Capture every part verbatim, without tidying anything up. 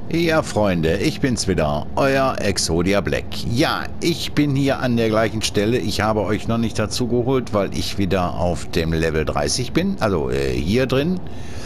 Ja, Freunde, ich bin's wieder, euer Exodia Black. Ja, ich bin hier an der gleichen Stelle. Ich habe euch noch nicht dazu geholt, weil ich wieder auf dem Level dreißig bin, also äh, hier drin.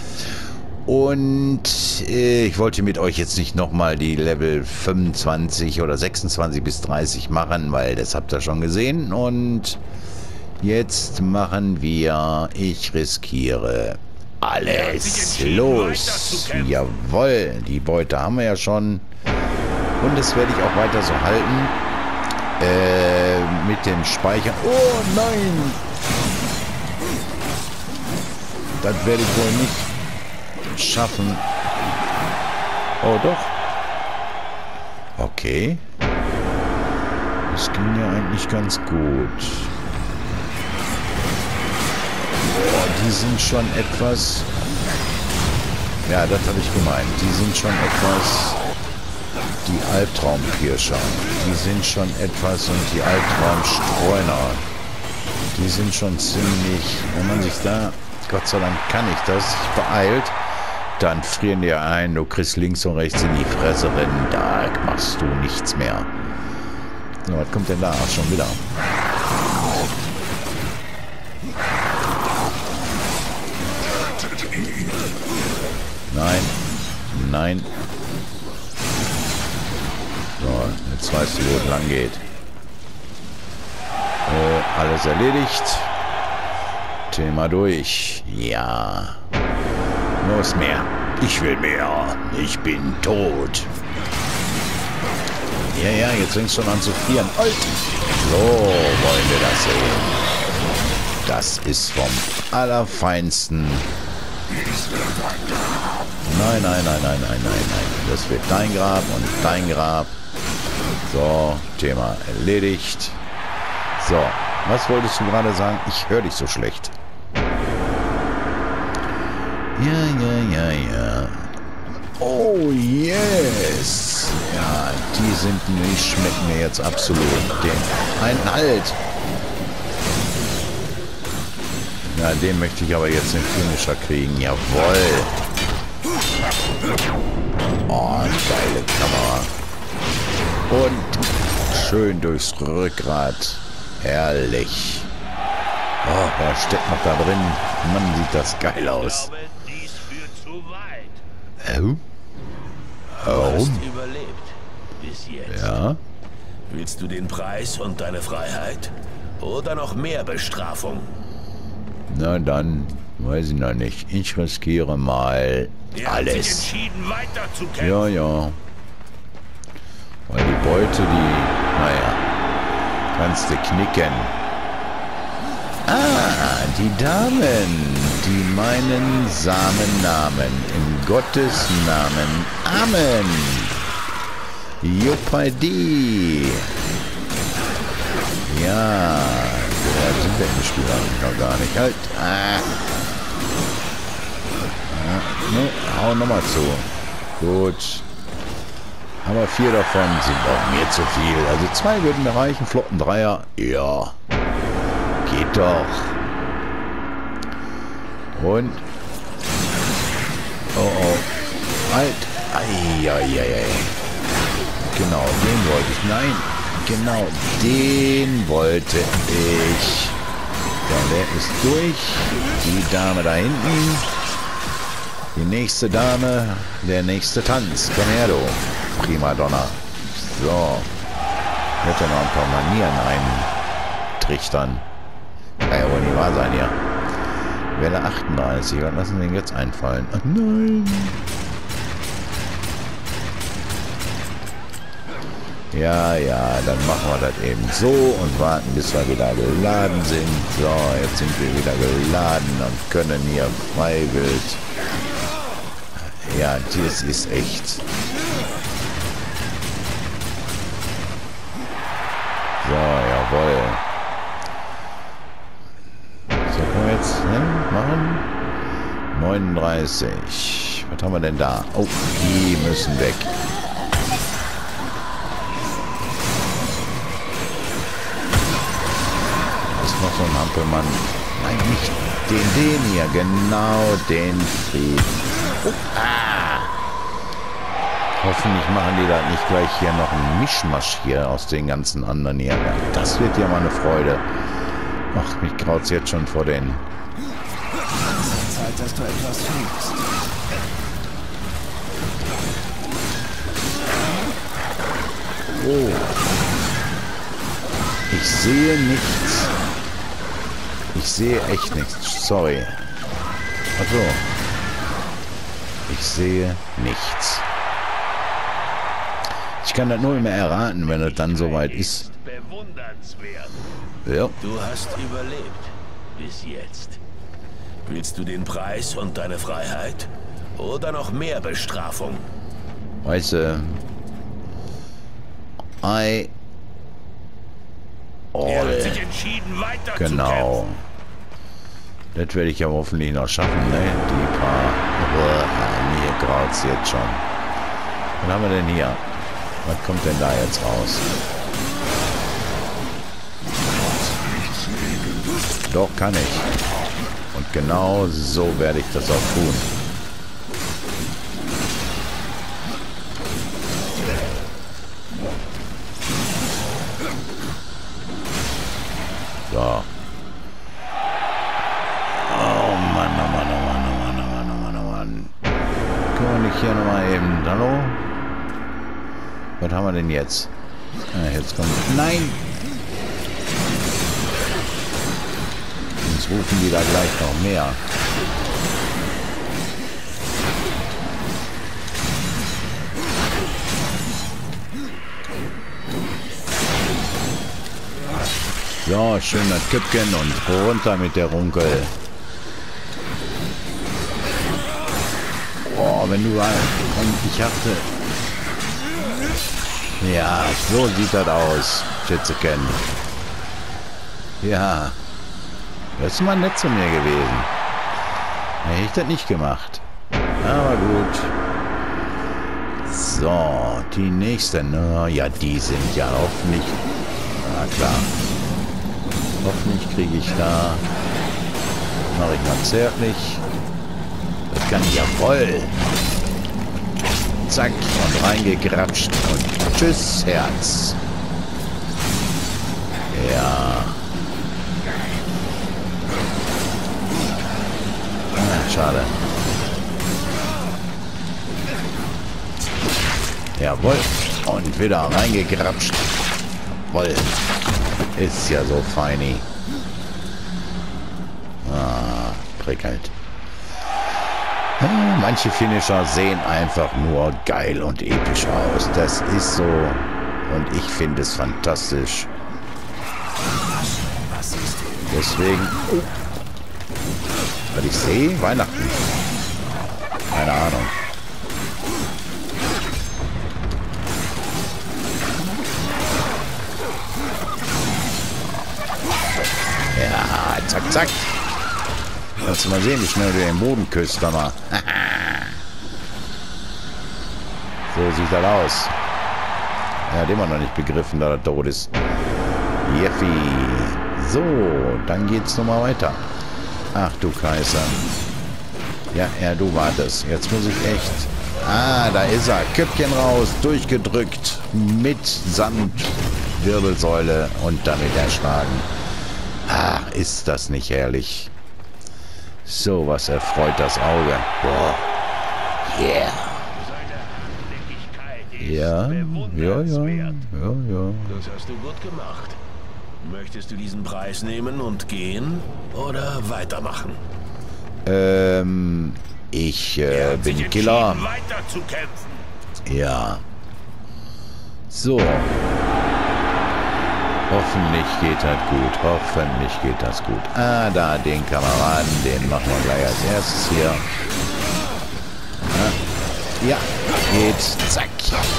Und äh, ich wollte mit euch jetzt nicht nochmal die Level fünfundzwanzig oder sechsundzwanzig bis dreißig machen, weil das habt ihr schon gesehen. Und jetzt machen wir, ich riskiere alles. Los. Jawohl, die Beute haben wir ja schon. Und das werde ich auch weiter so halten. Äh, mit dem Speichern. Oh nein! Das werde ich wohl nicht schaffen. Oh doch. Okay. Das ging ja eigentlich ganz gut. Oh, die sind schon etwas... Ja, das habe ich gemeint. Die sind schon etwas... Die Albtraumpirscher. Die sind schon etwas... Und die Albtraumstreuner. Die sind schon ziemlich... Wenn man sich da... Gott sei Dank kann ich das. Sich beeilt. Dann frieren die ein. Du kriegst links und rechts in die Fresse rennen. Da machst du nichts mehr. So, was kommt denn da? Ach, schon wieder. Nein. Nein. So, jetzt weißt du, wo es lang geht. Äh, alles erledigt. Thema durch. Ja. Los, mehr. Ich will mehr. Ich bin tot. Ja, ja, jetzt fängt es schon an zu frieren. Alt. So wollen wir das sehen. Das ist vom Allerfeinsten. Nein, nein, nein, nein, nein, nein, nein. Das wird dein Grab und dein Grab. So, Thema erledigt. So, was wolltest du gerade sagen? Ich höre dich so schlecht. Ja, ja, ja, ja. Oh, yes. Ja, die sind, die schmecken mir jetzt absolut. Den einen Halt. Ja, den möchte ich aber jetzt den Finisher kriegen. Jawohl. Oh, geile Kamera. Und schön durchs Rückgrat. Herrlich. Oh, er steckt noch da drin. Mann, sieht das geil aus. Äh? Warum? Ja. Willst du den Preis und deine Freiheit? Oder noch mehr Bestrafung? Na dann, weiß ich noch nicht. Ich riskiere mal alles. Ja, ja. Weil die Beute, die, naja, kannst du knicken. Ah, die Damen, die meinen Samen nahmen. In Gottes Namen. Amen. Juppadi. Ja, so sind wir im Spiel eigentlich noch gar nicht. Halt. Ah. Ja, ne, hau nochmal zu. Gut. Aber vier davon sind auch mir zu viel. Also zwei würden mir reichen. Flotten Dreier. Ja. Geht doch. Und. Oh oh. Halt. Eieiei. Genau, den wollte ich. Nein. Genau, den wollte ich. So, der ist durch. Die Dame da hinten. Die nächste Dame. Der nächste Tanz. Komm her, du. Primadonna. So. Hätte noch ein paar Manieren eintrichtern. Kann ja wohl nicht wahr sein hier. Welle achtunddreißig. Was lassen wir denn jetzt einfallen? Ach nein. Ja, ja, dann machen wir das eben so und warten, bis wir wieder geladen sind. So, jetzt sind wir wieder geladen und können hier freiwillig. Ja, das ist echt. So, jawohl. So, können wir jetzt ne, machen? neununddreißig. Was haben wir denn da? Oh, die müssen weg. Das ist noch so ein Hampelmann. Nein, nicht den, den hier. Genau den Frieden. Oh, ah. Hoffentlich machen die da nicht gleich hier noch einen Mischmasch hier aus den ganzen anderen hier. Das wird ja mal eine Freude. Ach, mich graut's jetzt schon vor den... Zeit, dass du etwas fühlst. Oh. Ich sehe nichts. Ich sehe echt nichts. Sorry. Ach so. Ich sehe nichts. Ich kann das nur immer erraten, wenn es dann soweit ist. Bewundernswert. Ja. Du hast überlebt. Bis jetzt. Willst du den Preis und deine Freiheit? Oder noch mehr Bestrafung? Weißt du... I... Er hat All. sich entschieden, weiter Genau. Das werde ich ja hoffentlich noch schaffen, ne? Die paar... Boah, mir graut's jetzt schon. Was haben wir denn hier? Was kommt denn da jetzt raus? Doch, kann ich. Und genau so werde ich das auch tun. So. Oh Mann, oh Mann, oh Mann, oh Mann, oh Mann, oh Mann, oh Mann. Können wir nicht hier nochmal eben... Hallo? Was haben wir denn jetzt? Ah, jetzt kommt... Nein! Sonst rufen die da gleich noch mehr. So, schön das Köpfchen und runter mit der Runkel. Oh, wenn du... Und ich hatte... Ja, so sieht das aus, Schätzchen. Ja. Das ist mal nett zu mir gewesen. Hätte ich das nicht gemacht. Aber gut. So, die nächsten. Na, ja, die sind ja hoffentlich... Na klar. Hoffentlich kriege ich da... Mache ich mal zärtlich. Das kann ich ja voll. Zack, und reingegrapscht. Und tschüss, Herz. Ja. Ah, schade. Jawohl. Und wieder reingegrapscht. Jawohl. Ist ja so feini. Ah, prickelt. Manche Finisher sehen einfach nur geil und episch aus. Das ist so. Und ich finde es fantastisch. Deswegen... Oh. Was ich sehe? Weihnachten. Keine Ahnung. Ja, zack, zack. Kannst du mal sehen, wie schnell du den Boden küsst, mal. So sieht das aus. Er hat immer noch nicht begriffen, dass er tot ist. Jeffi. So, dann geht's nochmal weiter. Ach du Kaiser. Ja, ja, du wartest. Jetzt muss ich echt... Ah, da ist er. Köpfchen raus, durchgedrückt. Mit Sand, Wirbelsäule und damit erschlagen. Ah, ist das nicht herrlich. So, was erfreut das Auge. Boah. Yeah. Ja, ja, ja, ja, ja. Das hast du gut gemacht. Möchtest du diesen Preis nehmen und gehen oder weitermachen? Ähm, ich äh, bin Killer. Weiter zu kämpfen. Ja. So. Hoffentlich geht das gut. Hoffentlich geht das gut. Ah, da, den Kameraden, den machen wir gleich als erstes hier. Ja, geht. Zack.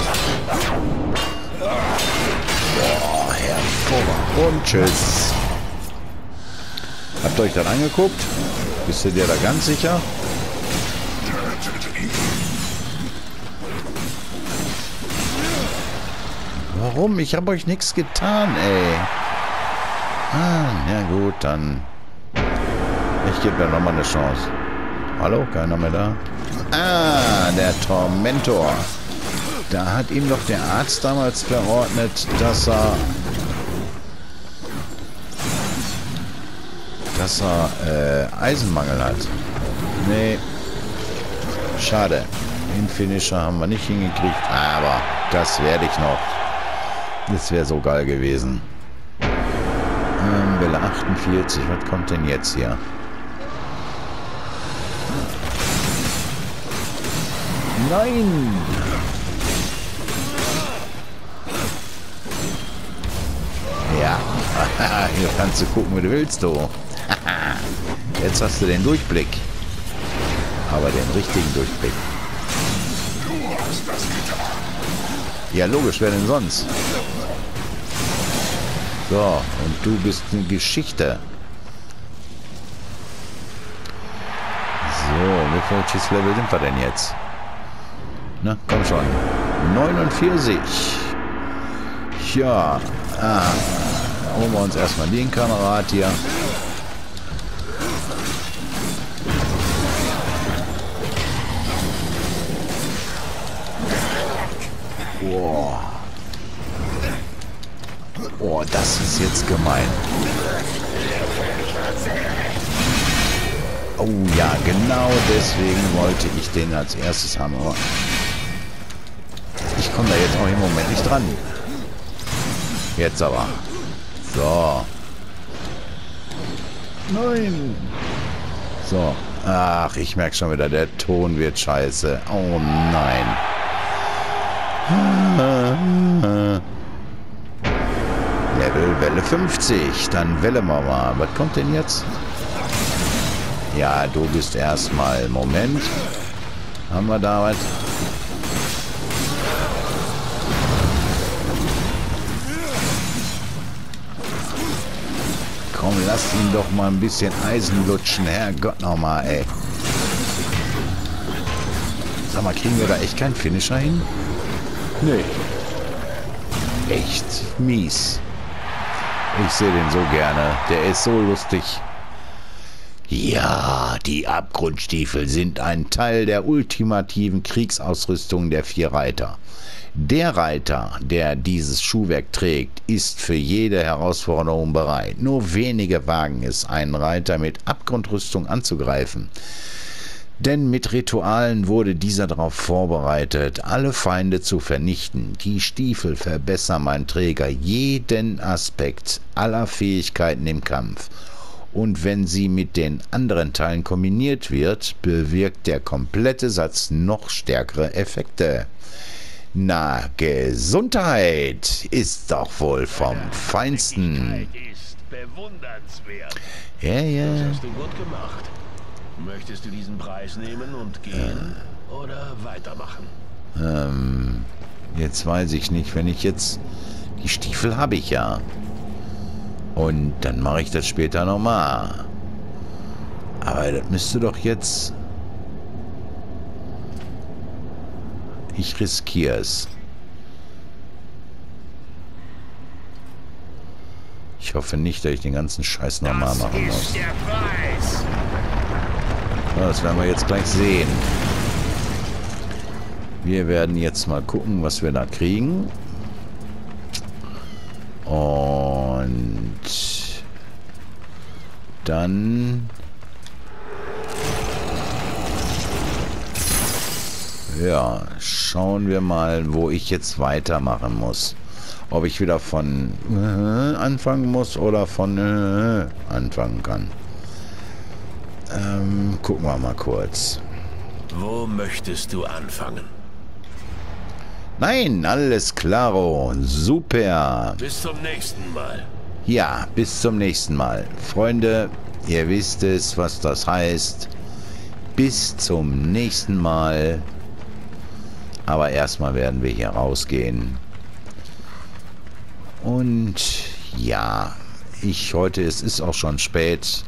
Boah, hervorragend. Und tschüss. Habt ihr euch das angeguckt? Bist du dir da ganz sicher? Warum? Ich habe euch nichts getan, ey. Ah, ja gut, dann... Ich gebe mir nochmal eine Chance. Hallo? Keiner mehr da? Ah, der Tormentor. Da hat ihm doch der Arzt damals verordnet, dass er... dass er äh, Eisenmangel hat. Nee. Schade. Den Finisher haben wir nicht hingekriegt, aber das werde ich noch. Das wäre so geil gewesen. Ähm, Welle achtundvierzig. Was kommt denn jetzt hier? Nein! Ja. Hier kannst du gucken, wie du willst, du. Jetzt hast du den Durchblick. Aber den richtigen Durchblick. Ja, logisch, wer denn sonst? So, und du bist eine Geschichte. So, wie welches Level sind wir denn jetzt? Na, komm schon. neunundvierzig. Ja. Ah. Holen wir uns erstmal den Kamerad hier. Boah. Oh, das ist jetzt gemein. Oh ja, genau deswegen wollte ich den als erstes haben. Aber ich komme da jetzt auch im Moment nicht dran. Jetzt aber. So. Nein. So. Ach, ich merke schon wieder, der Ton wird scheiße. Oh nein. Level Welle fünfzig. Dann Welle wir mal. Was kommt denn jetzt? Ja, du bist erstmal. Moment. Haben wir da was? Komm, lass ihn doch mal ein bisschen Eisen lutschen. Herrgott nochmal, ey. Sag mal, kriegen wir da echt keinen Finisher hin? Nee. Echt mies. Ich sehe den so gerne. Der ist so lustig. Ja, die Abgrundstiefel sind ein Teil der ultimativen Kriegsausrüstung der vier Reiter. Der Reiter, der dieses Schuhwerk trägt, ist für jede Herausforderung bereit. Nur wenige wagen es, einen Reiter mit Abgrundrüstung anzugreifen. Denn mit Ritualen wurde dieser darauf vorbereitet, alle Feinde zu vernichten. Die Stiefel verbessern mein Träger jeden Aspekt aller Fähigkeiten im Kampf. Und wenn sie mit den anderen Teilen kombiniert wird, bewirkt der komplette Satz noch stärkere Effekte. Na, Gesundheit ist doch wohl vom Feinsten. Ist bewundernswert. Ja, ja. Das hast du gut gemacht. Möchtest du diesen Preis nehmen und gehen äh. oder weitermachen? Ähm, jetzt weiß ich nicht, wenn ich jetzt... Die Stiefel habe ich ja. Und dann mache ich das später nochmal. Aber das müsste doch jetzt... Ich riskiere es. Ich hoffe nicht, dass ich den ganzen Scheiß nochmal machen muss. Das ist der Preis. Ja, das werden wir jetzt gleich sehen. Wir werden jetzt mal gucken, was wir da kriegen. Und dann... Ja, schauen wir mal, wo ich jetzt weitermachen muss. Ob ich wieder von äh, anfangen muss oder von äh, anfangen kann. Ähm, gucken wir mal kurz. Wo möchtest du anfangen? Nein, alles klaro. Super. Bis zum nächsten Mal. Ja, bis zum nächsten Mal. Freunde, ihr wisst es, was das heißt. Bis zum nächsten Mal. Aber erstmal werden wir hier rausgehen. Und ja, ich heute, es ist auch schon spät.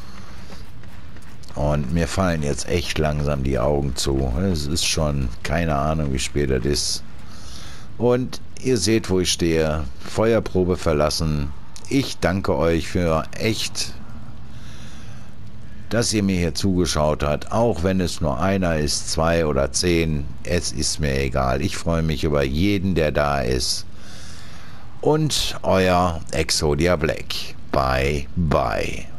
Und mir fallen jetzt echt langsam die Augen zu. Es ist schon keine Ahnung, wie spät es ist. Und ihr seht, wo ich stehe. Feuerprobe verlassen. Ich danke euch für echt dass ihr mir hier zugeschaut habt, auch wenn es nur einer ist, zwei oder zehn, es ist mir egal. Ich freue mich über jeden, der da ist. Und euer Exodia Black. Bye, bye.